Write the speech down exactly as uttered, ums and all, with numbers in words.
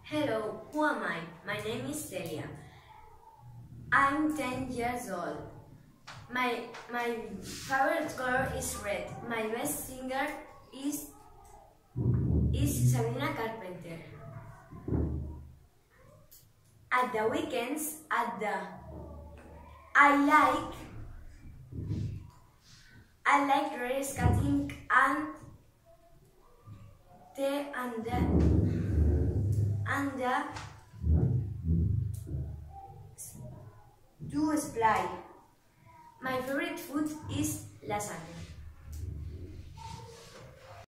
Hello, who am I? My name is Celia. I'm ten years old. My, my favorite color is red. My best singer is, is Sabrina Carpenter. At the weekends, at the I like I like roller skating and the and the and the to slide. My favorite food is lasagna.